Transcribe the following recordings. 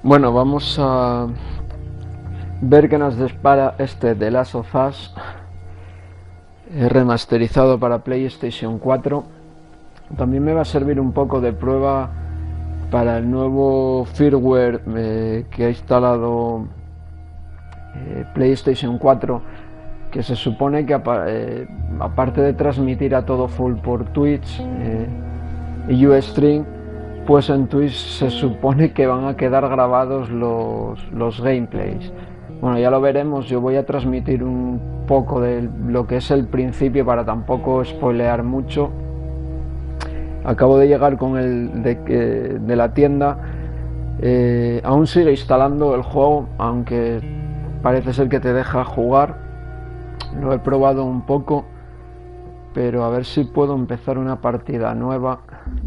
Bueno, vamos a ver qué nos dispara este The Last of Us remasterizado para PlayStation 4. También me va a servir un poco de prueba para el nuevo firmware que ha instalado PlayStation 4, que se supone que aparte de transmitir a todo full por Twitch y Ustream, pues en Twitch se supone que van a quedar grabados los gameplays. Bueno, ya lo veremos. Yo voy a transmitir un poco de lo que es el principio para tampoco spoilear mucho. Acabo de llegar con el de la tienda. Aún sigue instalando el juego, aunque parece ser que te deja jugar. Lo he probado un poco, pero a ver si puedo empezar una partida nueva.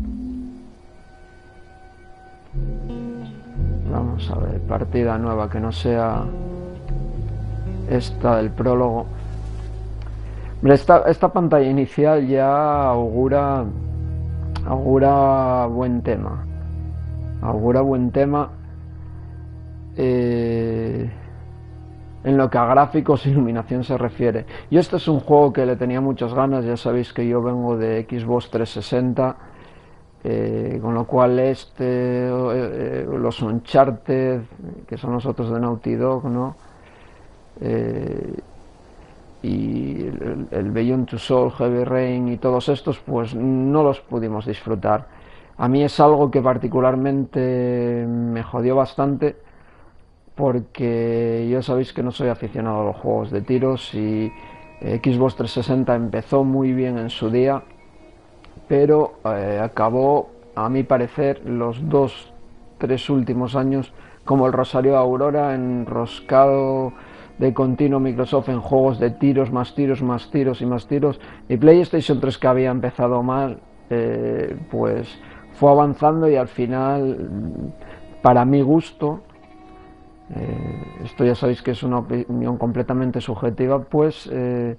Vamos a ver, partida nueva que no sea esta del prólogo. Esta pantalla inicial ya augura buen tema. Augura buen tema en lo que a gráficos e iluminación se refiere. Y este es un juego que le tenía muchas ganas. Ya sabéis que yo vengo de Xbox 360. Con lo cual los Uncharted, que son los otros de Naughty Dog, ¿no? Y el Beyond Two Souls, Heavy Rain y todos estos, pues no los pudimos disfrutar. A mí es algo que particularmente me jodió bastante, porque ya sabéis que no soy aficionado a los juegos de tiros y Xbox 360 empezó muy bien en su día, pero acabó, a mi parecer, los 2-3 últimos años como el Rosario de Aurora, enroscado de continuo Microsoft en juegos de tiros, más tiros, más tiros y más tiros. Y PlayStation 3, que había empezado mal, pues fue avanzando y al final, para mi gusto, esto ya sabéis que es una opinión completamente subjetiva, pues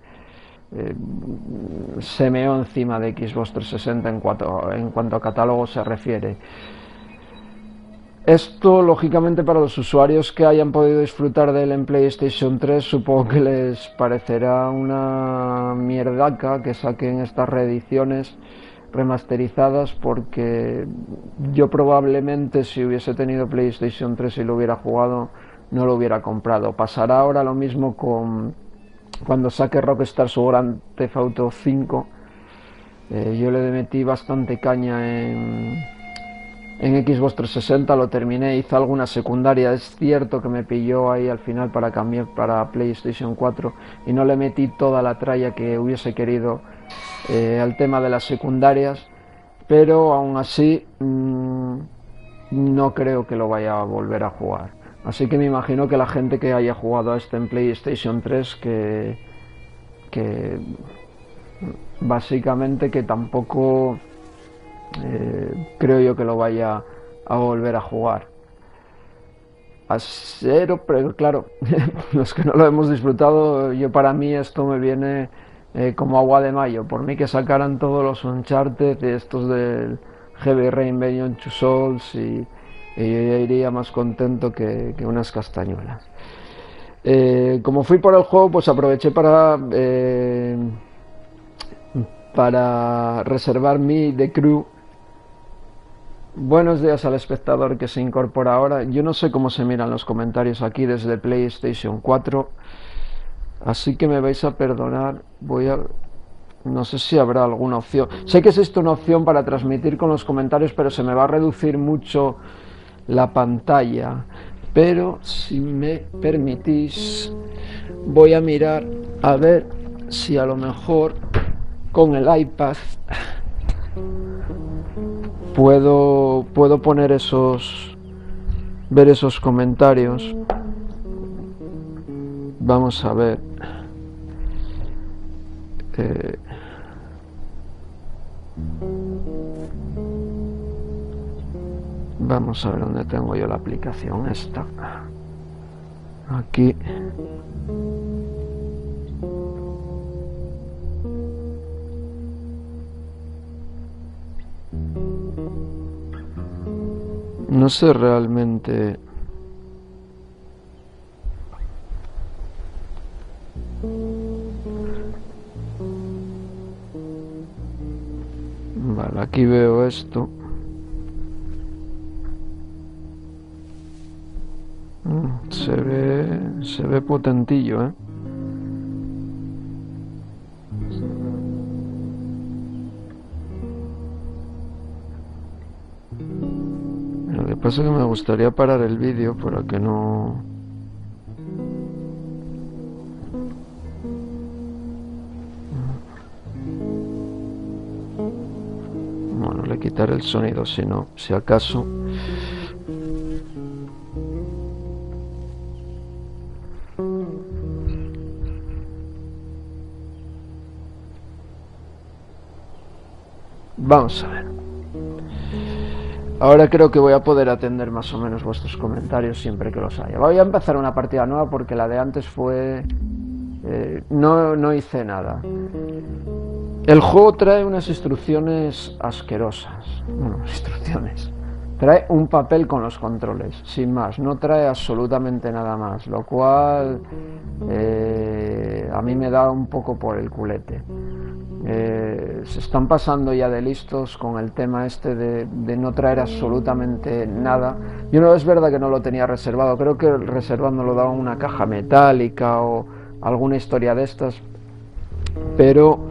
se meó encima de Xbox 360 en cuanto a catálogo se refiere. Esto, lógicamente, para los usuarios que hayan podido disfrutar de él en PlayStation 3, supongo que les parecerá una mierdaca que saquen estas reediciones remasterizadas, porque yo probablemente, si hubiese tenido PlayStation 3 y lo hubiera jugado, no lo hubiera comprado. Pasará ahora lo mismo cuando saque Rockstar su Grand Theft Auto 5. Yo le metí bastante caña en Xbox 360, lo terminé, hice alguna secundaria. Es cierto que me pilló ahí al final para cambiar para PlayStation 4 y no le metí toda la tralla que hubiese querido al tema de las secundarias, pero aún así no creo que lo vaya a volver a jugar. Así que me imagino que la gente que haya jugado a este en PlayStation 3, que básicamente que tampoco creo yo que lo vaya a volver a jugar. Pero claro, los que no lo hemos disfrutado, para mí esto me viene como agua de mayo. Por mí que sacaran todos los Uncharted, estos del Heavy Rain, Beyond Two Souls, y yo ya iría más contento que unas castañuelas. Como fui por el juego, pues aproveché para reservar mi The Crew. Buenos días al espectador que se incorpora ahora. Yo no sé cómo se miran los comentarios aquí desde PlayStation 4, así que me vais a perdonar. No sé si habrá alguna opción. Sé que existe una opción para transmitir con los comentarios, pero se me va a reducir mucho la pantalla. Pero si me permitís, voy a mirar a ver si a lo mejor con el iPad puedo poner ver esos comentarios. Vamos a ver. Vamos a ver dónde tengo yo la aplicación esta. Aquí. No sé realmente Vale, aquí veo esto. Se ve potentillo, ¿eh? Lo que pasa es que me gustaría parar el vídeo para que no... Bueno, le quitaré el sonido si no, si acaso. Vamos a ver. Ahora creo que voy a poder atender más o menos vuestros comentarios siempre que los haya. Voy a empezar una partida nueva porque la de antes fue... no hice nada. El juego trae unas instrucciones asquerosas. Bueno, instrucciones. Trae un papel con los controles, sin más. No trae absolutamente nada más, lo cual a mí me da un poco por el culete. Se están pasando ya de listos con el tema este de no traer absolutamente nada. Yo no, es verdad que no lo tenía reservado, creo que reservando lo daba una caja metálica o alguna historia de estas, pero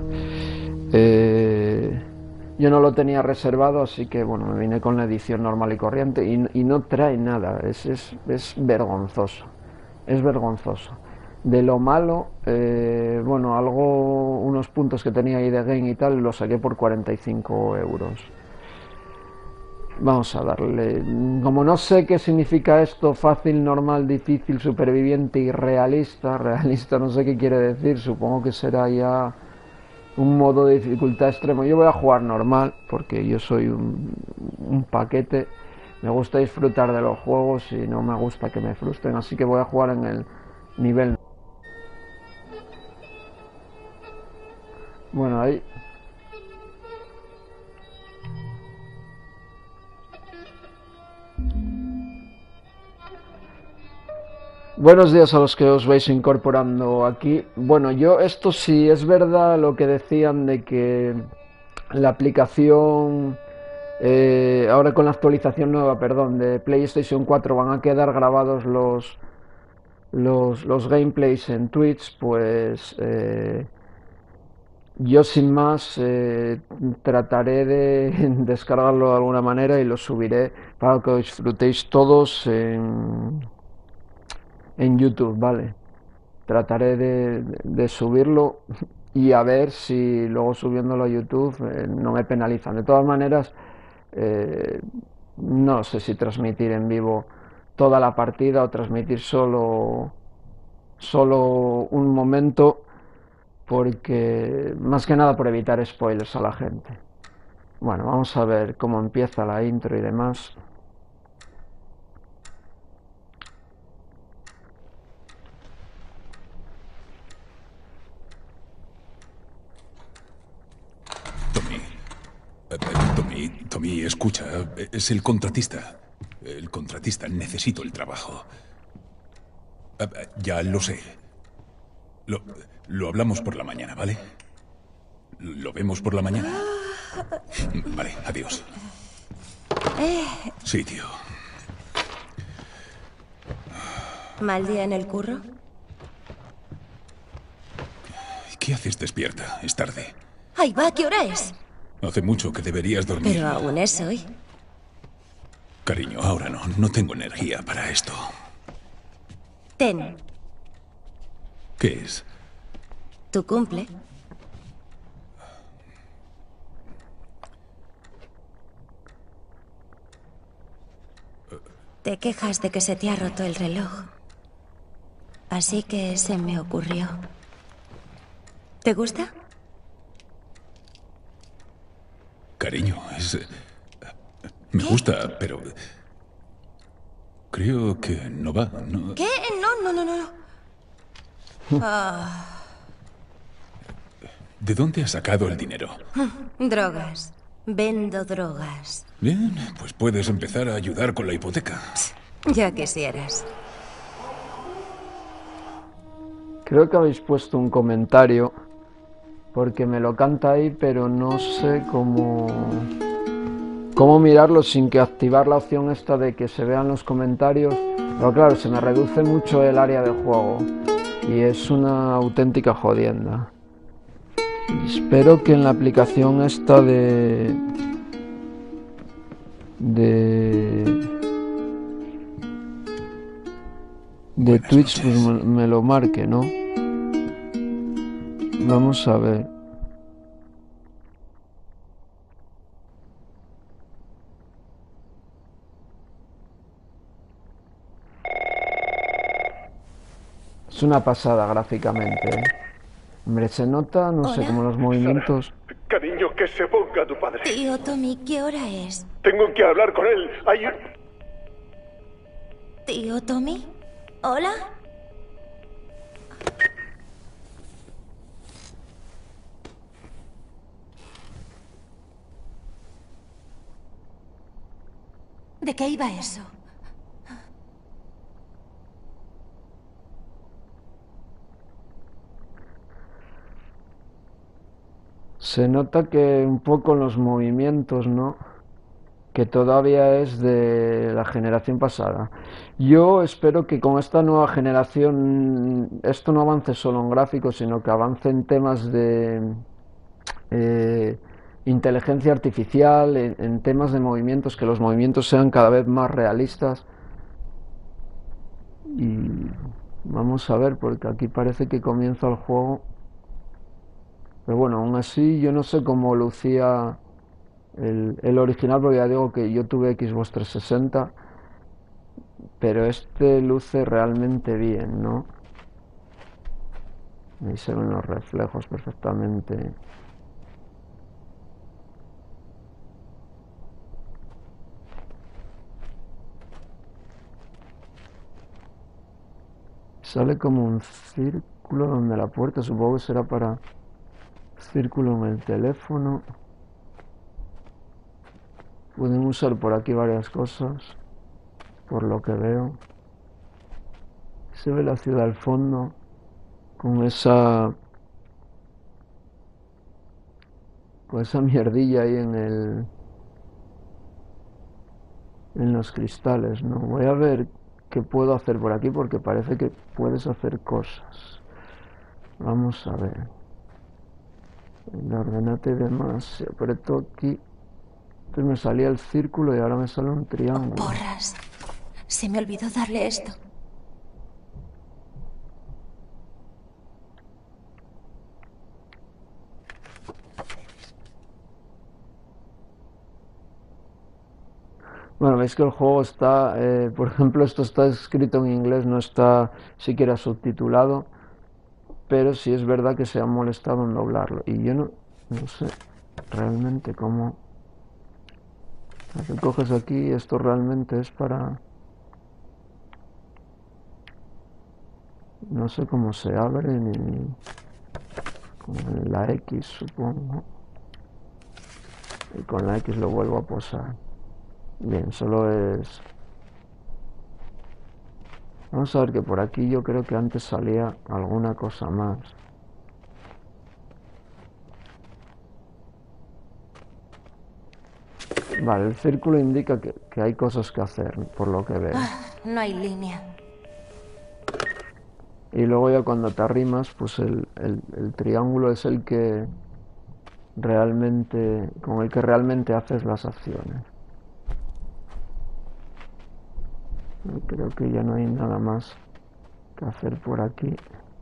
yo no lo tenía reservado, así que bueno, me vine con la edición normal y corriente y no trae nada. Es vergonzoso, es vergonzoso. De lo malo, bueno, unos puntos que tenía ahí de game y tal, los saqué por 45 euros. Vamos a darle... Como no sé qué significa esto, fácil, normal, difícil, superviviente y realista. Realista no sé qué quiere decir, supongo que será ya un modo de dificultad extremo. Yo voy a jugar normal, porque yo soy un paquete. Me gusta disfrutar de los juegos y no me gusta que me frustren, así que voy a jugar en el nivel. Bueno, ahí... Buenos días a los que os vais incorporando aquí. Bueno, esto sí es verdad lo que decían de que la aplicación, ahora con la actualización nueva, perdón, de PlayStation 4 van a quedar grabados los gameplays en Twitch, pues yo sin más trataré de descargarlo de alguna manera y lo subiré para que lo disfrutéis todos en YouTube, ¿vale? Trataré de subirlo y a ver si luego subiéndolo a YouTube no me penalizan. De todas maneras, no sé si transmitir en vivo toda la partida o transmitir solo un momento, porque más que nada por evitar spoilers a la gente. Bueno, vamos a ver cómo empieza la intro y demás. Tommy, escucha, es el contratista. El contratista, necesito el trabajo. Ya lo sé. Lo hablamos por la mañana, ¿vale? Lo vemos por la mañana. Vale, adiós. Sí, tío. ¿Mal día en el curro? ¿Qué haces despierta? Es tarde. ¡Ahí va! ¿Qué hora es? Hace mucho que deberías dormir. Pero aún es hoy. Cariño, ahora no. No tengo energía para esto. Ten. ¿Qué es? Tu cumple. Te quejas de que se te ha roto el reloj. Así que se me ocurrió. ¿Te gusta? Cariño, me gusta, pero... Creo que no va, ¿no? ¿Qué? No. ¿De dónde has sacado el dinero? Drogas. Vendo drogas. Bien, pues puedes empezar a ayudar con la hipoteca. Ya quisieras. Creo que habéis puesto un comentario porque me lo canta ahí, pero no sé cómo mirarlo sin que activar la opción esta de que se vean los comentarios. Pero claro, se me reduce mucho el área de juego y es una auténtica jodienda. Espero que en la aplicación esta de Twitch pues me lo marque, ¿no? Vamos a ver. Es una pasada gráficamente, ¿eh? Hombre, se nota, no sé, como los movimientos. Cariño, que se ponga tu padre. Tío Tommy, ¿qué hora es? Tengo que hablar con él. Hay un... Tío Tommy, ¿hola? ¿De qué iba eso? Se nota que un poco los movimientos, ¿no? Que todavía es de la generación pasada. Yo espero que con esta nueva generación esto no avance solo en gráficos, sino que avance en temas de inteligencia artificial, en temas de movimientos, que los movimientos sean cada vez más realistas. Y vamos a ver, porque aquí parece que comienza el juego. Pero bueno, aún así yo no sé cómo lucía el original, porque ya digo que yo tuve Xbox 360, pero este luce realmente bien, ¿no? Ahí se ven los reflejos perfectamente. Sale como un círculo donde la puerta, supongo que será para círculo en el teléfono. Pueden usar por aquí varias cosas, por lo que veo. Se ve la ciudad al fondo, con esa mierdilla ahí en los cristales, ¿no? Voy a ver qué puedo hacer por aquí, porque parece que puedes hacer cosas. Vamos a ver. La ordenate y demás, si aprieto aquí, entonces me salía el círculo y ahora me sale un triángulo. Porras. Se me olvidó darle esto. Bueno, veis que el juego está, por ejemplo, esto está escrito en inglés, no está siquiera subtitulado, pero sí es verdad que se han molestado en doblarlo. Y yo no sé realmente cómo... Lo coges aquí, esto realmente es para... No sé cómo se abre, ni... Con la X, supongo. Y con la X lo vuelvo a posar. Bien, solo es... Vamos a ver que por aquí yo creo que antes salía alguna cosa más. Vale, el círculo indica que hay cosas que hacer, por lo que veo. No hay línea. Y luego ya cuando te arrimas, pues el triángulo es el que realmente, con el que realmente haces las acciones. Creo que ya no hay nada más que hacer por aquí.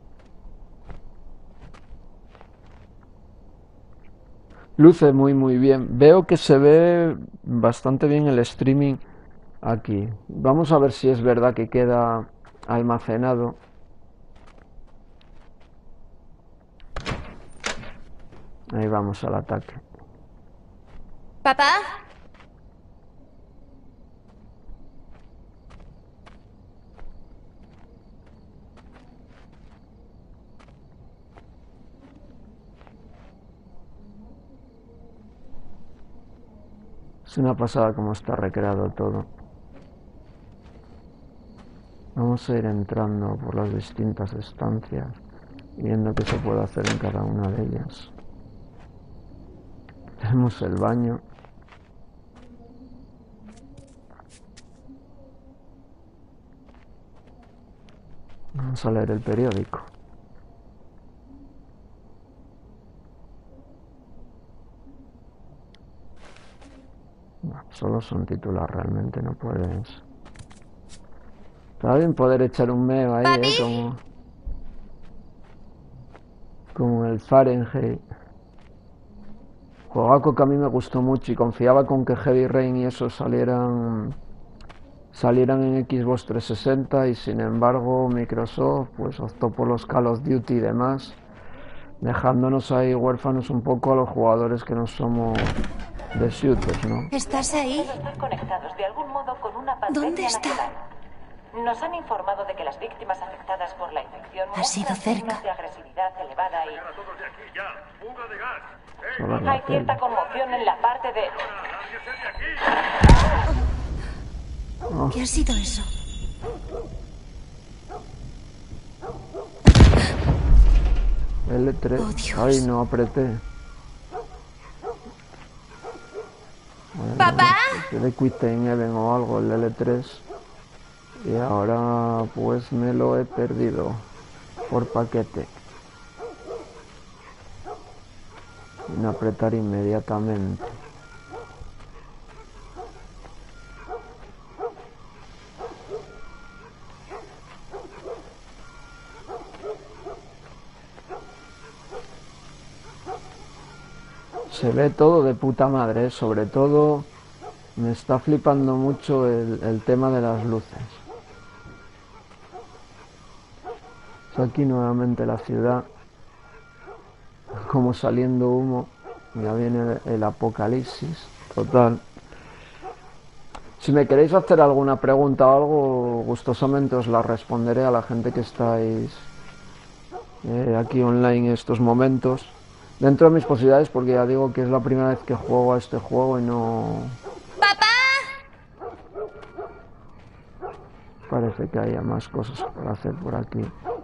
Luce muy bien. Veo que se ve bastante bien el streaming aquí. Vamos a ver si es verdad que queda almacenado. Ahí vamos al ataque. ¿Papá? Es una pasada como está recreado todo. Vamos a ir entrando por las distintas estancias, viendo qué se puede hacer en cada una de ellas. Tenemos el baño. Vamos a leer el periódico. No, solo son titulares, realmente no puedes. Está bien poder echar un meo ahí, como el Fahrenheit. Juegaco que a mí me gustó mucho y confiaba con que Heavy Rain y eso salieran en Xbox 360 y sin embargo Microsoft pues optó por los Call of Duty y demás, dejándonos ahí huérfanos un poco a los jugadores que no somos de shooters, ¿no? ¿Estás ahí? Están conectados de algún modo con una pandemia ¿Dónde está? natural. Nos han informado de que las víctimas afectadas por la infección Ha sido muestran cerca. signos de agresividad elevada y Solo la hay cierta tele. conmoción en la parte de... ¿Qué ha sido eso? L3. Oh, Dios. Ay, no apreté. ¡Papá! De Quit Time Event o algo, el L3. Y ahora pues me lo he perdido por paquete. Sin apretar inmediatamente. Se ve todo de puta madre, sobre todo me está flipando mucho el tema de las luces. Aquí nuevamente la ciudad, como saliendo humo, ya viene el apocalipsis total. Si me queréis hacer alguna pregunta o algo, gustosamente os la responderé a la gente que estáis aquí online en estos momentos, dentro de mis posibilidades, porque ya digo que es la primera vez que juego a este juego y no... ¡Papá! Parece que haya más cosas por hacer por aquí.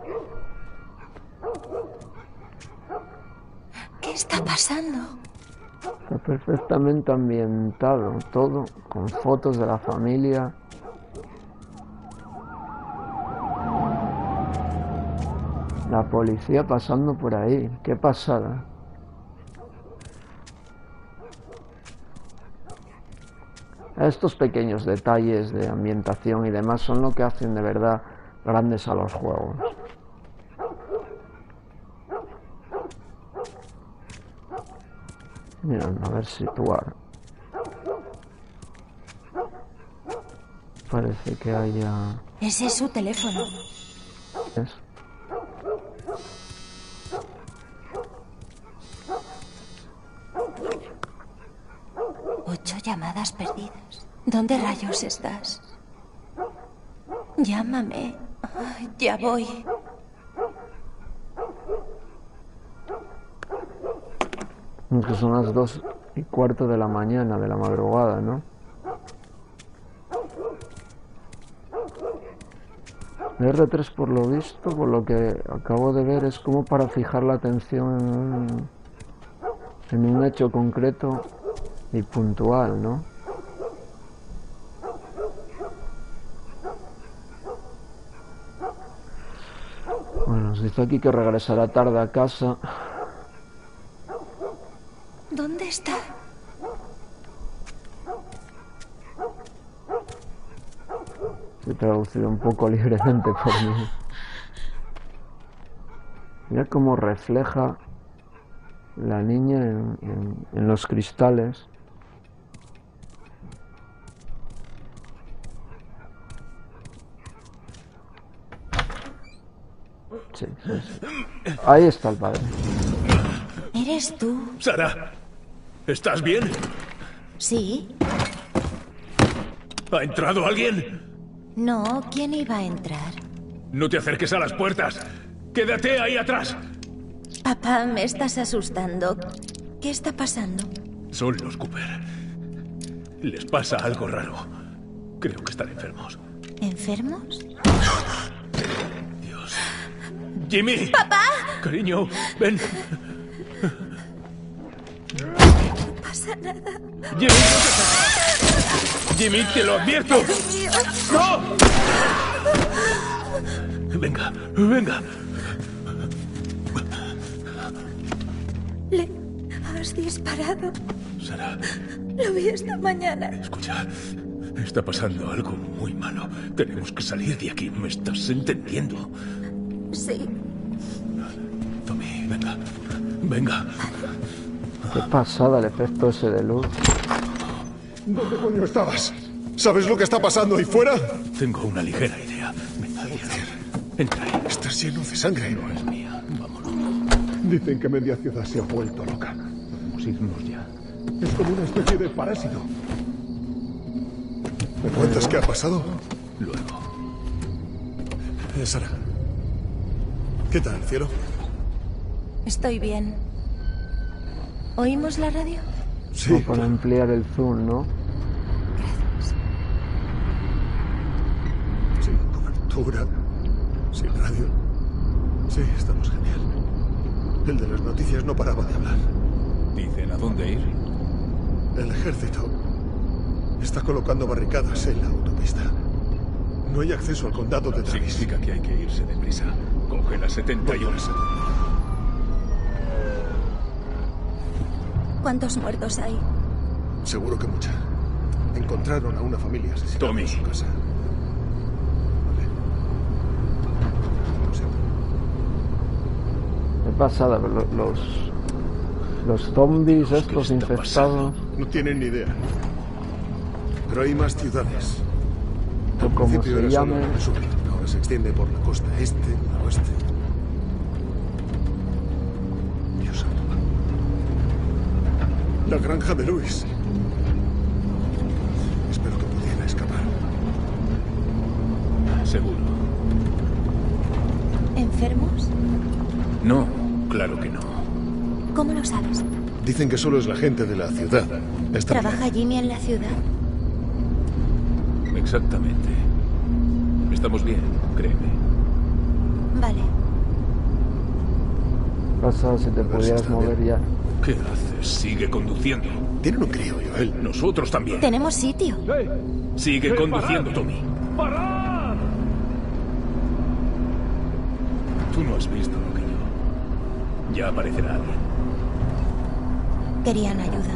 ¿Qué está pasando? Está perfectamente ambientado todo, con fotos de la familia. La policía pasando por ahí, qué pasada. Estos pequeños detalles de ambientación y demás son lo que hacen de verdad grandes a los juegos. Mira, a ver situar. Parece que haya... Ese es su teléfono. ¿Ves? Ocho llamadas perdidas. ¿Dónde rayos estás? Llámame. Ay, ya voy. Que son las 2:15 de la mañana, de la madrugada, ¿no? El R3, por lo visto, por lo que acabo de ver, es como para fijar la atención en un hecho concreto y puntual, ¿no? Bueno, nos dice aquí que regresará tarde a casa. ¿Dónde está? He traducido un poco libremente por mí. Mira cómo refleja la niña en los cristales. Sí, sí, sí. Ahí está el padre. ¿Eres tú? Sara, ¿estás bien? Sí. ¿Ha entrado alguien? No, ¿quién iba a entrar? No te acerques a las puertas. Quédate ahí atrás. Papá, me estás asustando. ¿Qué está pasando? Son los Cooper. Les pasa algo raro. Creo que están enfermos. ¿Enfermos? Dios. ¡Jimmy! ¡Papá! Cariño, ven. ¿Qué pasa nada. Jimmy, no te toques. Jimmy, te lo advierto. ¡No! Venga, venga. Le has disparado. Sara, Lo vi esta mañana. escucha. Está pasando algo muy malo. Tenemos que salir de aquí. ¿Me estás entendiendo? Sí. Tommy, venga. Venga. Qué pasada el efecto ese de luz. ¿Dónde coño estabas? ¿Sabes lo que está pasando ahí fuera? Tengo una ligera idea. Venga, entra ahí. Estás lleno de sangre. No es mía. Vámonos. Dicen que media ciudad se ha vuelto loca. Podemos irnos ya. Es como una especie de parásito. ¿Me cuentas qué ha pasado? Luego. Sara. ¿Qué tal, cielo? Estoy bien. ¿Oímos la radio? Sí. O para ampliar el zoom, ¿no? Gracias. Sin cobertura. Sin radio. Sí, estamos genial. El de las noticias no paraba de hablar. Dicen a dónde ir. El ejército está colocando barricadas en la autopista. No hay acceso al condado de Travis. Significa que hay que irse deprisa. Coge la 71. ¿Cuántos muertos hay? Seguro que mucha. Encontraron a una familia asesinada Tommy. en su casa. Vale. Lo siento. Qué pasada, pero los zombies estos está infectados. No tienen ni idea. Pero hay más ciudades. O Al como principio se era solo llame. el sur. Ahora se extiende por la costa este, oeste. Dios santo. La granja de Luis. Espero que pudiera escapar. Seguro. ¿Enfermos? No, claro que no. ¿Cómo lo sabes? Dicen que solo es la gente de la ciudad. Está bien. ¿Trabaja Jimmy en la ciudad? Exactamente. Estamos bien, créeme. Vale. Pasa si te ver si pudieras está mover bien. ya. ¿Qué haces? Sigue conduciendo. Tienen un crío, Joel. Nosotros también. Tenemos sitio. Sigue conduciendo, Tommy. Tú no has visto lo que yo. Ya aparecerá alguien. Querían ayuda.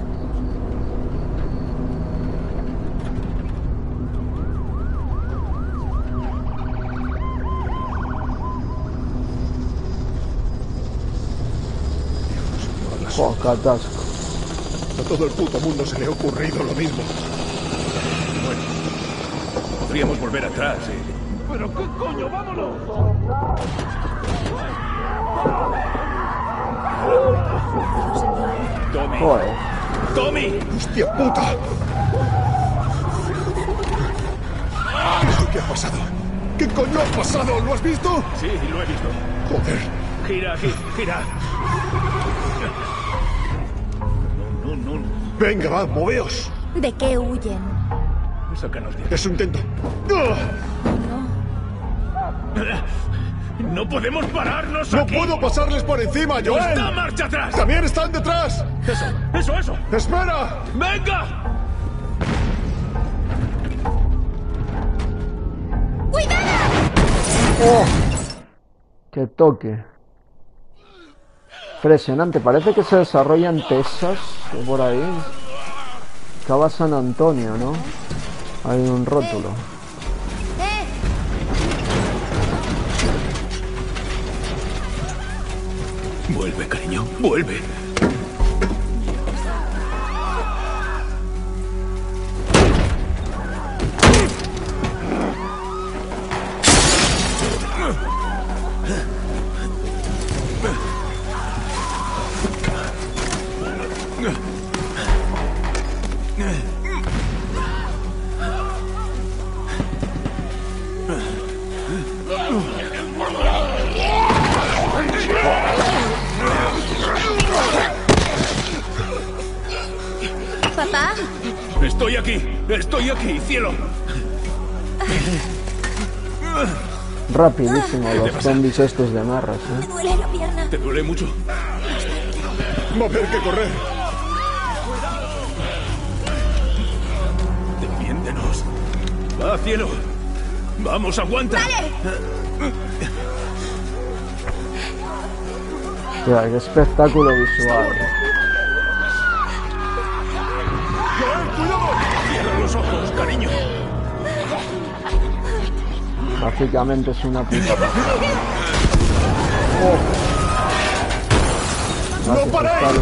¡Oh, qué atasco! A todo el puto mundo se le ha ocurrido lo mismo. Podríamos volver atrás, ¿eh? ¿Pero qué coño? ¡Vámonos! Tommy. Joder. Tommy. ¡Hostia puta! ¿Qué es lo que ha pasado? ¿Qué coño ha pasado? ¿Lo has visto? Sí, lo he visto. Joder. Gira aquí, gira. No, no, no. Venga, va, moveos. ¿De qué huyen? Sácanos de aquí. Es un intento. ¡No podemos pararnos ¡No aquí! puedo pasarles por encima, Joel! ¡Está marcha atrás! ¡También están detrás! ¡Eso! ¡Espera! ¡Venga! ¡Oh! ¡Qué toque! Impresionante, parece que se desarrolla en Texas, o por ahí. Cava San Antonio, ¿no? Hay un rótulo. Vuelve, cariño, vuelve. ¿Papá? Estoy aquí, cielo. Rapidísimo, los zombies estos de marras, Me ¿eh? duele la pierna. ¿Te duele mucho? Va a haber que correr. defiéndenos. Va, cielo. Vamos, aguanta. ¡Vale! Mira, qué espectáculo visual. Cierra los ojos, cariño. Básicamente es una puta pasada. Oh. ¡No paréis!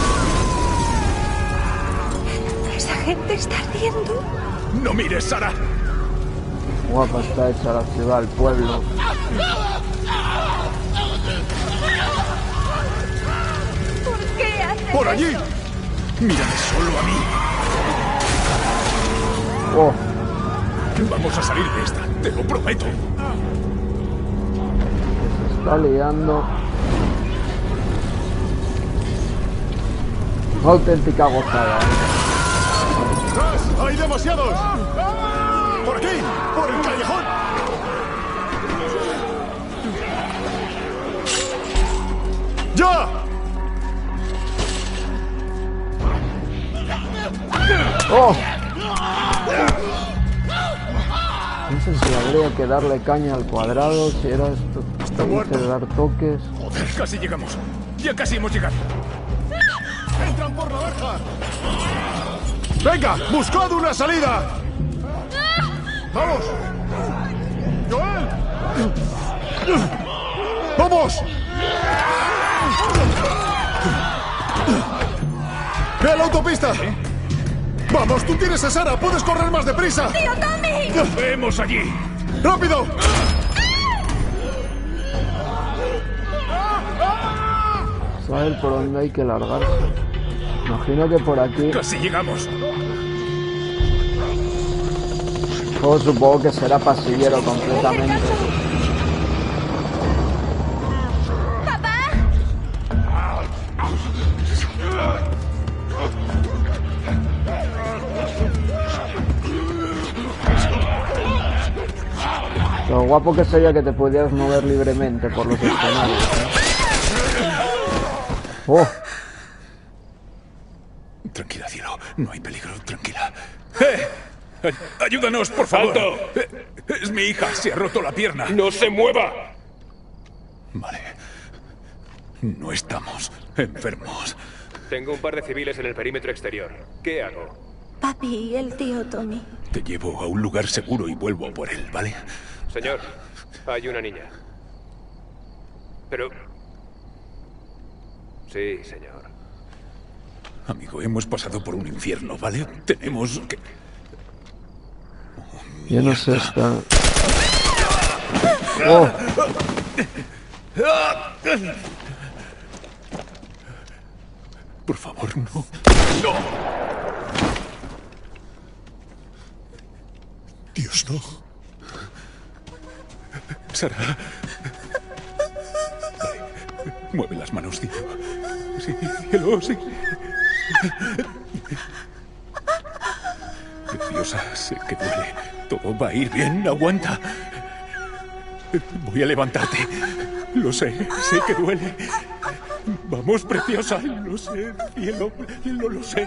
Esa gente está ardiendo. No mires, Sara. Guapa está hecha la ciudad, el pueblo. ¿Por qué haces ¡Por allí! eso? Mírame solo a mí. Oh, Vamos a salir de esta, te lo prometo. se está liando. Una auténtica gozada. ¡Tras! ¡Hay demasiados! ¡Por aquí! ¡Por el callejón! ¡Ya! ¡Oh! No sé si habría que darle caña al cuadrado, si era esto. Está muerto. De dar toques. Joder, casi llegamos. Ya casi hemos llegado. ¡Entran por la verja! ¡Venga! ¡Buscad una salida! ¡Vamos! ¡Joel! ¡Vamos! ¡Ve la autopista! ¡Vamos! ¡Tú tienes a Sara! ¡Puedes correr más deprisa! ¡Tío Tommy! ¡Nos vemos allí! ¡Rápido! Saber por dónde hay que largarse. Imagino que por aquí. Casi llegamos. Yo supongo que será pasillero completamente. ¡Papá! Lo guapo que sería que te pudieras mover libremente por los escenarios, ¿eh? ¡Oh! Tranquila, cielo. No hay peligro. Tranquila. ¡Ayúdanos, por favor! Es mi hija. Se ha roto la pierna. ¡No se mueva! Vale. No estamos enfermos. Tengo un par de civiles en el perímetro exterior. ¿Qué hago? Papi y el tío Tommy. Te llevo a un lugar seguro y vuelvo por él, ¿vale? Señor, hay una niña. Pero... Sí, señor. Amigo, hemos pasado por un infierno, ¿vale? Tenemos que... Yo no sé, está... ¡Oh! Por favor, no. ¡No! Dios, no. Sara. Vale. Mueve las manos, cielo. Sí, cielo, sí. Preciosa, sé que duele. Todo va a ir bien, aguanta. Voy a levantarte. Lo sé que duele. Vamos, preciosa, lo sé, cielo, lo sé.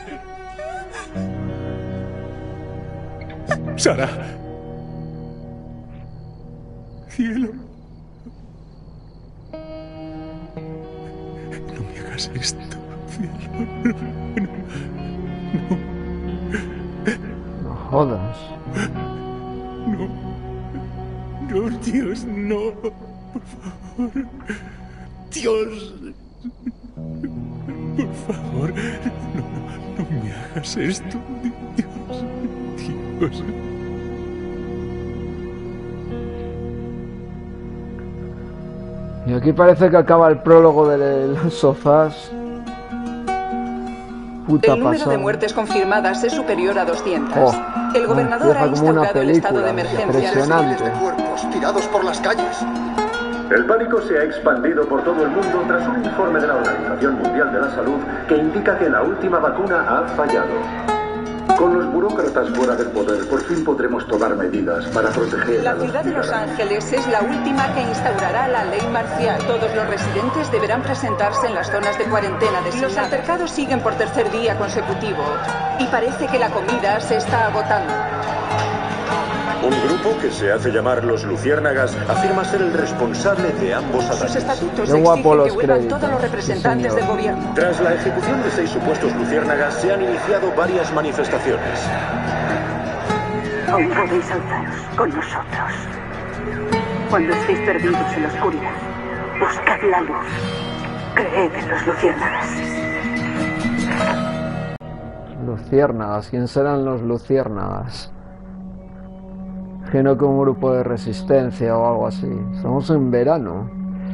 Sara. Cielo. No me hagas esto, cielo. No jodas. No, Dios, no. Por favor. Dios. Por favor. No me hagas esto. Dios. Y aquí parece que acaba el prólogo de los sofás. Puta El número pasada. de muertes confirmadas es superior a 200. Oh, El gobernador ha empieza como una instaurado el estado de película, emergencia. impresionante. Cuerpos tirados por las calles. El pánico se ha expandido por todo el mundo tras un informe de la Organización Mundial de la Salud que indica que la última vacuna ha fallado. Con los burócratas fuera del poder, por fin podremos tomar medidas para proteger a La ciudad de Los Ángeles es la última que instaurará la ley marcial. Todos los residentes deberán presentarse en las zonas de cuarentena designadas. Los altercados siguen por tercer día consecutivo y parece que la comida se está agotando. Un grupo que se hace llamar los Luciérnagas afirma ser el responsable de ambos ataques. Sus estatutos exigen que vuelvan todos los representantes del gobierno. Tras la ejecución de 6 supuestos Luciérnagas, se han iniciado varias manifestaciones. Aún podéis alzaros con nosotros. Cuando estéis perdidos en la oscuridad, buscad la luz. Creed en los Luciérnagas. Luciérnagas, ¿quién serán los Luciérnagas? Que no con un grupo de resistencia o algo así. Estamos en verano.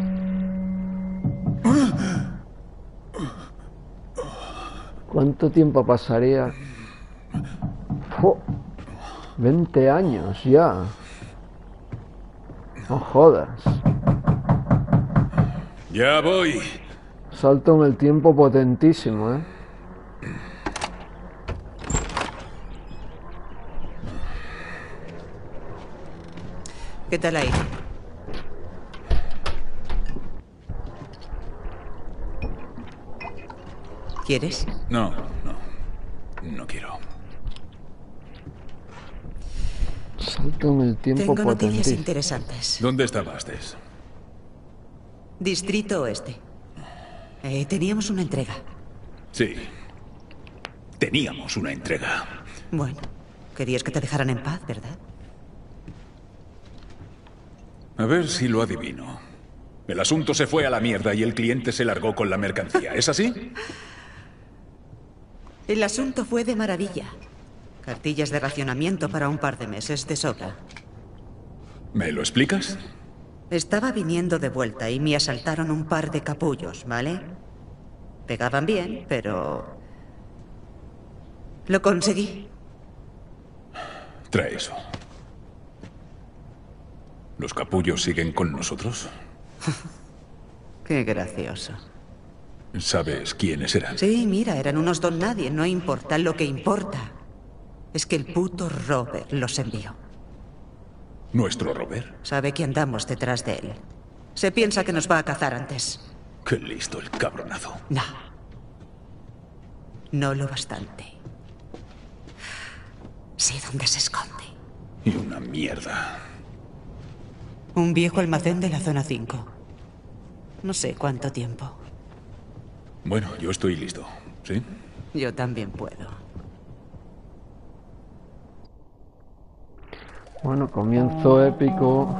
¿Cuánto tiempo pasaría? ¡Oh! 20 años ya. No jodas. Ya voy. Salto en el tiempo potentísimo, ¿eh? ¿Qué tal ahí? ¿Quieres? No quiero. Salto en el tiempo Tengo noticias potentísimo. interesantes. ¿Dónde estabas, Tess? Distrito Oeste. Teníamos una entrega. Sí. Teníamos una entrega. Bueno, querías que te dejaran en paz, ¿verdad? A ver si lo adivino. El asunto se fue a la mierda y el cliente se largó con la mercancía. ¿Es así? El asunto fue de maravilla. Cartillas de racionamiento para un par de meses de sobra. ¿Me lo explicas? Estaba viniendo de vuelta y me asaltaron un par de capullos, ¿vale? Pegaban bien, pero... lo conseguí. Trae eso. ¿Los capullos siguen con nosotros? Qué gracioso. ¿Sabes quiénes eran? Sí, mira, eran unos don nadie. No importa. Lo que importa es que el puto Robert los envió. ¿Nuestro Robert? Sabe que andamos detrás de él. Se piensa que nos va a cazar antes. Qué listo el cabronazo. No. No lo bastante. Sé dónde se esconde. Y una mierda. Un viejo almacén de la zona 5. No sé cuánto tiempo. Bueno, yo estoy listo. ¿Sí? Yo también puedo. Bueno, comienzo épico.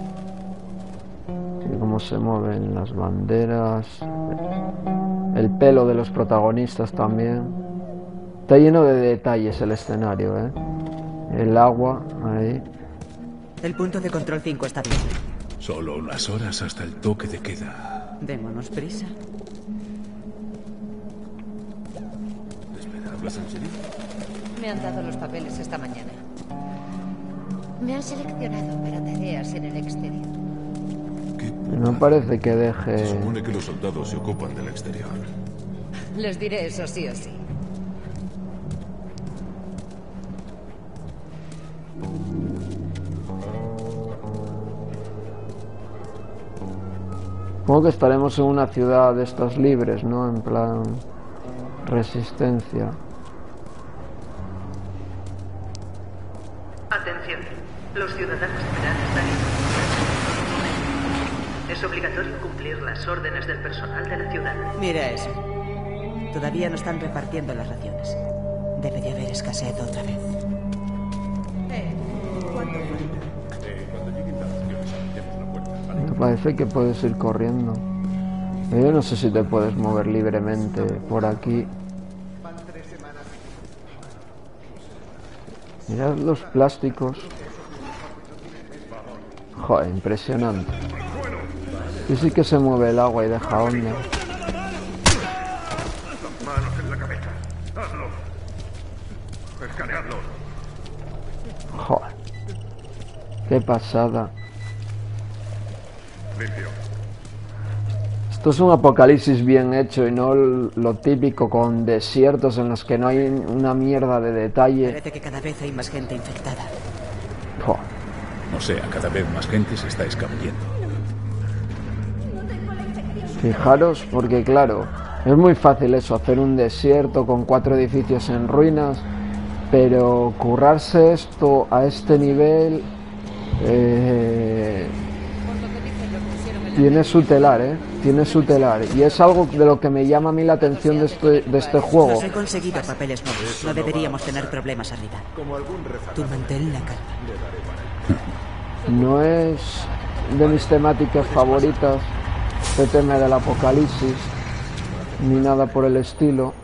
Y cómo se mueven las banderas. El pelo de los protagonistas también. Está lleno de detalles el escenario, ¿eh? El agua, ahí. El punto de control 5 está bien. Solo unas horas hasta el toque de queda. Démonos prisa. Espera, ¿hablas en serio? Me han dado los papeles esta mañana. Me han seleccionado para tareas en el exterior. No parece que deje... Se supone que los soldados se ocupan del exterior. Les diré eso sí o sí. Supongo que estaremos en una ciudad de estas libres, ¿no? En plan... resistencia. Atención. Los ciudadanos deberán estar informados. Es obligatorio cumplir las órdenes del personal de la ciudad. Mira eso. Todavía no están repartiendo las raciones. Debe de haber escasez otra vez. ¿Cuándo Me parece que puedes ir corriendo. Yo no sé si te puedes mover libremente por aquí. Mirad los plásticos. Joder, impresionante. Y sí que se mueve el agua y deja onda. Manos en la cabeza. Hazlo. Escaneadlo. Joder. Qué pasada. Limpio. Esto es un apocalipsis bien hecho y no lo típico con desiertos en los que no hay una mierda de detalle. Parece que cada vez hay más gente infectada. Oh. O sea, cada vez más gente se está escabullendo. Fijaros, porque claro, es muy fácil eso, hacer un desierto con 4 edificios en ruinas, pero currarse esto a este nivel tiene su telar, tiene su telar, y es algo de lo que me llama a mí la atención de este juego. Nos he conseguido papeles nuevos, no deberíamos tener problemas arriba. Tú mantén la calma. No es de mis temáticas favoritas este tema del apocalipsis, ni nada por el estilo.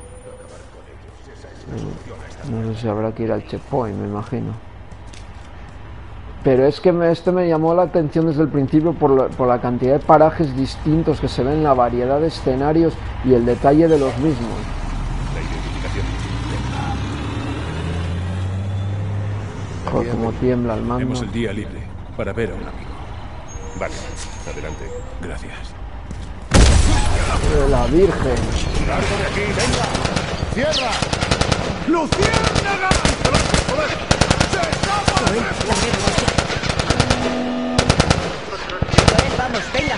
No sé si habrá que ir al checkpoint, me imagino. Pero es que este me llamó la atención desde el principio por la cantidad de parajes distintos que se ven, la variedad de escenarios y el detalle de los mismos. Joder, como tiembla el mando. Tenemos el día libre para ver a un amigo. Vale, adelante. Gracias. La Virgen. ¡Largo de aquí, venga! ¡Cierra! ¡Luciérnaga! ¡Joder! ¡Se ¡Vamos, venga!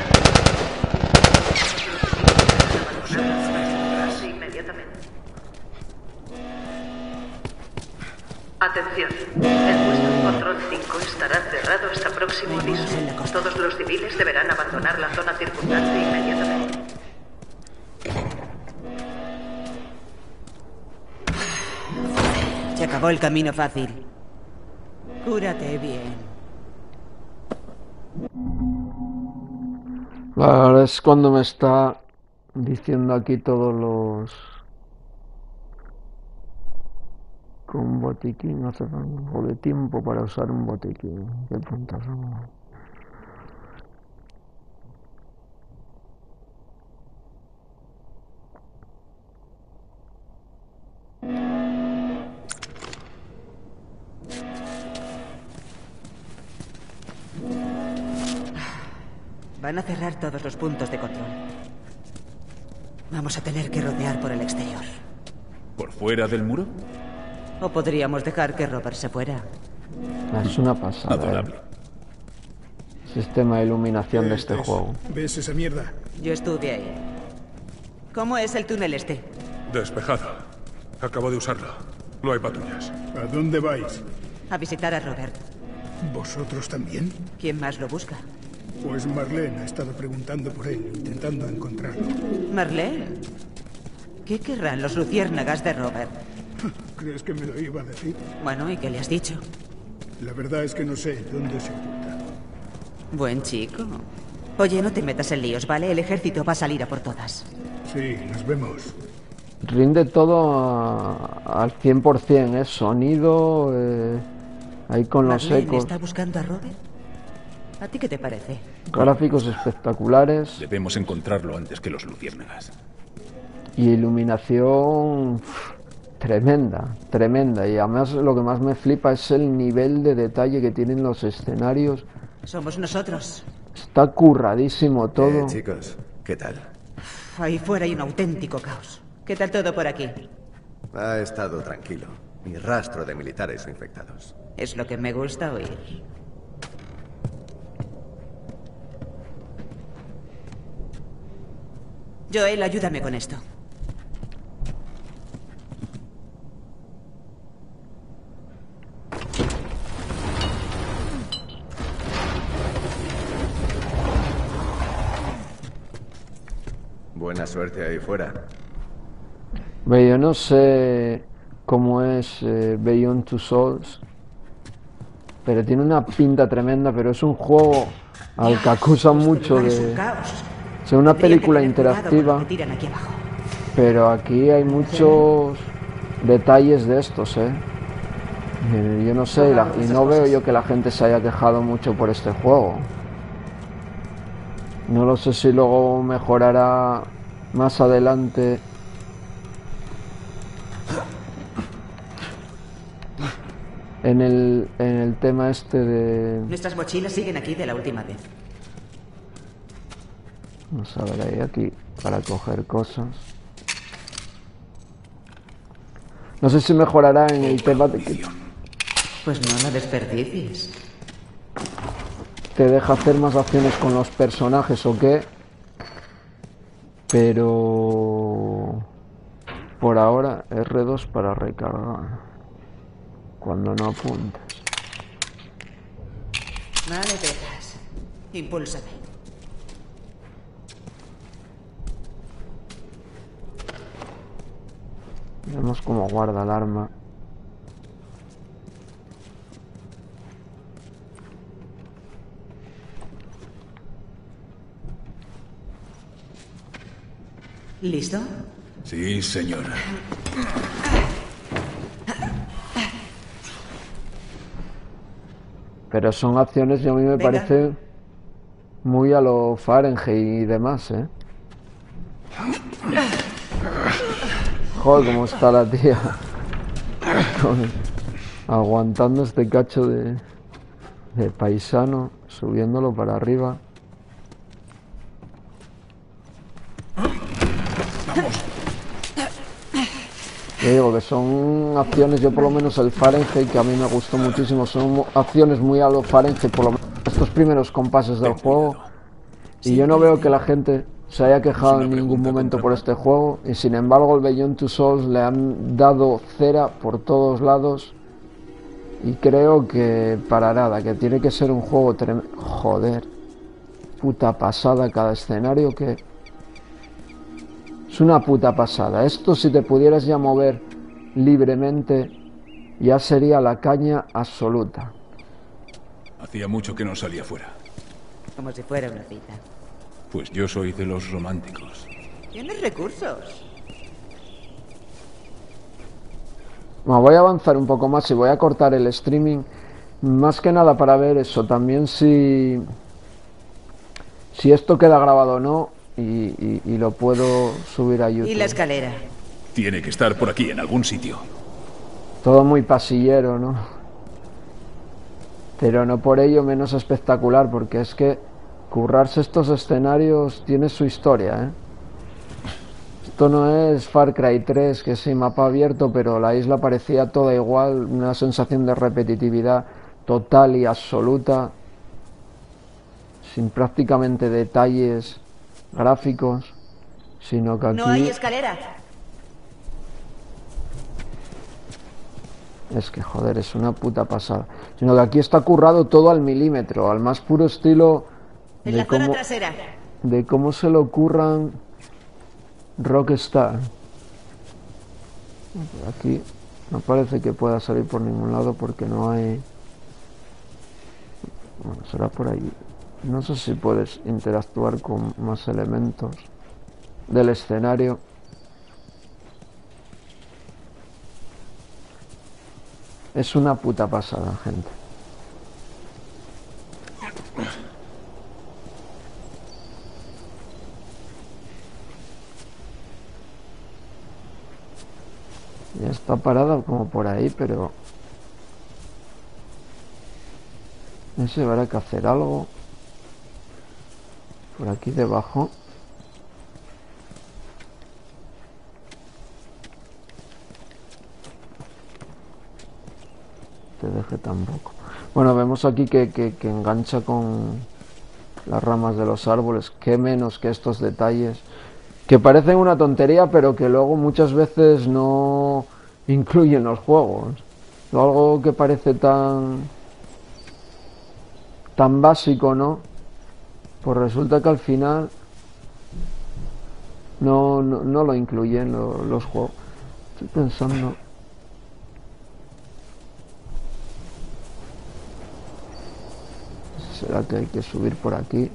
Atención, el puesto de control 5 estará cerrado hasta próximo aviso. Todos los civiles deberán abandonar la zona circundante inmediatamente. Se acabó el camino fácil. Cúrate bien. Ahora es cuando me está diciendo aquí todos los... Con un botiquín hace algo de tiempo para usar un botiquín. Qué puntas son. Van a cerrar todos los puntos de control. Vamos a tener que rodear por el exterior. ¿Por fuera del muro? O podríamos dejar que Robert se fuera. Es una pasada. Adorable. Sistema de iluminación de este juego. ¿Ves esa mierda? Yo estuve ahí. ¿Cómo es el túnel este? Despejada. Acabo de usarla. No hay patrullas. ¿A dónde vais? A visitar a Robert. ¿Vosotros también? ¿Quién más lo busca? Pues Marlene ha estado preguntando por él, intentando encontrarlo. ¿Marlene? ¿Qué querrán los luciérnagas de Robert? ¿Crees que me lo iba a decir? Bueno, ¿y qué le has dicho? La verdad es que no sé dónde se oculta. Buen chico. Oye, no te metas en líos, ¿vale? El ejército va a salir a por todas. Sí, nos vemos. Rinde todo al 100%, sonido, ahí con los ¿Marlene ecos. está buscando a Robert? ¿A ti qué te parece? Gráficos espectaculares. Debemos encontrarlo antes que los luciérnagas. Y iluminación tremenda, tremenda. Y además lo que más me flipa es el nivel de detalle que tienen los escenarios. Somos nosotros. Está curradísimo todo. Chicos, ¿qué tal? Ahí fuera hay un auténtico caos. ¿Qué tal todo por aquí? Ha estado tranquilo. Ni rastro de militares infectados. Es lo que me gusta oír. Joel, ayúdame con esto. Buena suerte ahí fuera. Yo no sé cómo es Beyond Two Souls, pero tiene una pinta tremenda, pero es un juego al que acusan mucho de ser una película interactiva, pero aquí hay muchos detalles de estos, yo no sé, y no veo yo que la gente se haya quejado mucho por este juego. No lo sé si luego mejorará más adelante. En el tema este de... Nuestras mochilas siguen aquí de la última vez. Vamos a ver ahí aquí para coger cosas. No sé si mejorará en el tema de que Pues no la desperdicies. te deja hacer más acciones con los personajes o qué. Pero por ahora R2 para recargar cuando no apuntes. Vale, Texas. Impúlsame. Vemos cómo guarda el arma. ¿Listo? Sí, señora. Pero son acciones y a mí me parece muy a lo Fahrenheit y demás, ¿eh? Joder, cómo está la tía. Aguantando este cacho de paisano, subiéndolo para arriba. Yo digo que son acciones, yo por lo menos el Fahrenheit, que a mí me gustó muchísimo, son acciones muy a lo Fahrenheit, por lo menos estos primeros compases del juego. Y yo no veo que la gente se haya quejado en ningún momento por este juego, y sin embargo el Beyond Two Souls le han dado cera por todos lados, y creo que para nada, que tiene que ser un juego tremendo. Joder, puta pasada cada escenario, que es una puta pasada. Esto, si te pudieras ya mover libremente, ya sería la caña absoluta. Hacía mucho que no salía fuera. Como si fuera una cita. Pues yo soy de los románticos. Tienes recursos. Bueno, voy a avanzar un poco más y voy a cortar el streaming, más que nada para ver eso, también si esto queda grabado o no, y lo puedo subir a YouTube. ¿Y la escalera? Tiene que estar por aquí, en algún sitio. Todo muy pasillero, ¿no? Pero no por ello menos espectacular, porque es que currarse estos escenarios tiene su historia, ¿eh? Esto no es Far Cry 3, que sí, mapa abierto, pero la isla parecía toda igual, una sensación de repetitividad total y absoluta, sin prácticamente detalles gráficos, sino que aquí... No hay escalera. Es que joder, es una puta pasada. Sino que aquí está currado todo al milímetro, al más puro estilo En la zona trasera. de cómo se lo curran Rockstar. Aquí no parece que pueda salir por ningún lado porque no hay... Bueno, será por ahí. No sé si puedes interactuar con más elementos del escenario. Es una puta pasada, gente. Ya está parada como por ahí, pero... No sé, habrá que hacer algo. Por aquí debajo. Te deje tampoco. Bueno, vemos aquí que engancha con las ramas de los árboles. Qué menos que estos detalles, que parecen una tontería, pero que luego muchas veces no incluyen los juegos. Algo que parece tan básico, ¿no? Pues resulta que al final no lo incluyen los juegos. Estoy pensando... ¿Será que hay que subir por aquí?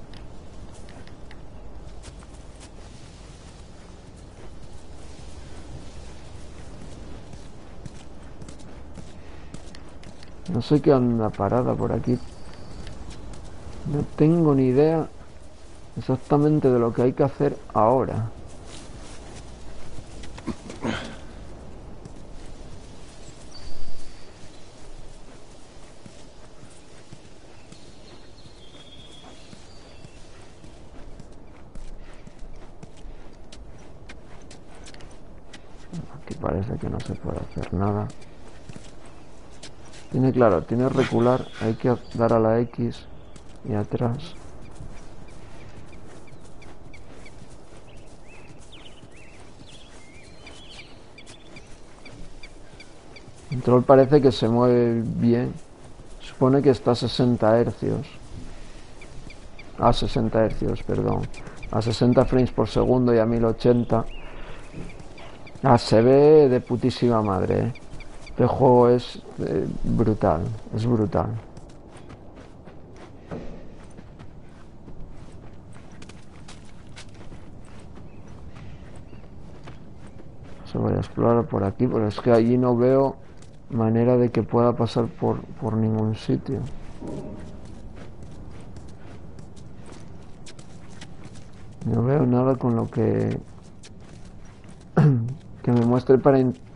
No sé qué anda parada por aquí. No tengo ni idea exactamente de lo que hay que hacer ahora. parece que no se puede hacer nada. Tiene, claro, tiene recular, hay que dar a la X y atrás. El control parece que se mueve bien. Supone que está a 60 hercios. A 60 hercios, perdón. A 60 frames por segundo y a 1080. Ah, se ve de putísima madre, ¿eh? Este juego es brutal, es brutal. Se voy a explorar por aquí, pero es que allí no veo manera de que pueda pasar por ningún sitio. No veo nada con lo que me muestre para...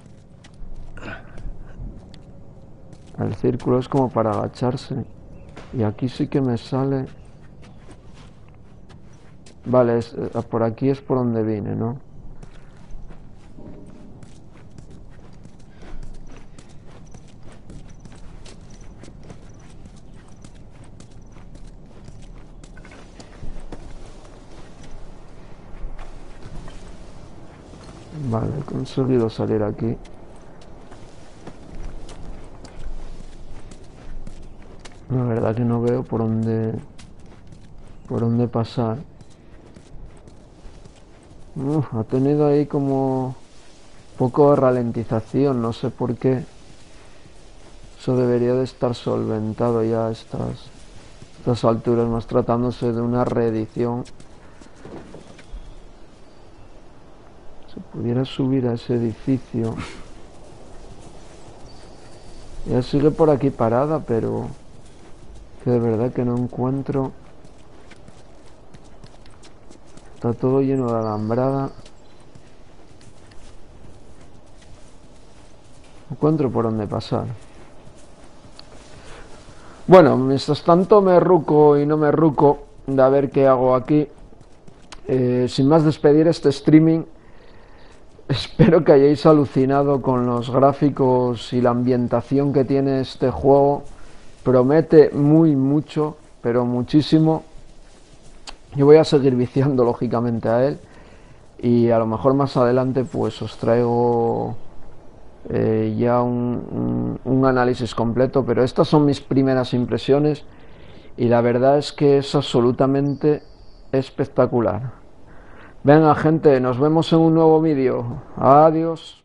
El círculo es como para agacharse. Y aquí sí que me sale... Vale, por aquí es por donde vine, ¿no? Vale, he conseguido salir aquí. La verdad que no veo por dónde pasar. Ha tenido ahí como poco de ralentización, no sé por qué. Eso debería de estar solventado ya a estas alturas, más tratándose de una reedición. Si pudiera subir a ese edificio. Ya sigue por aquí parada, pero que de verdad que no encuentro. Está todo lleno de alambrada. No encuentro por dónde pasar. Bueno, mientras tanto me ruco y no me ruco de a ver qué hago aquí. Sin más, despedir este streaming. Espero que hayáis alucinado con los gráficos y la ambientación que tiene este juego. Promete mucho, pero muchísimo. Yo voy a seguir viciando lógicamente a él. Y a lo mejor más adelante pues os traigo ya un análisis completo. Pero estas son mis primeras impresiones. Y la verdad es que es absolutamente espectacular. Venga gente, nos vemos en un nuevo vídeo. Adiós.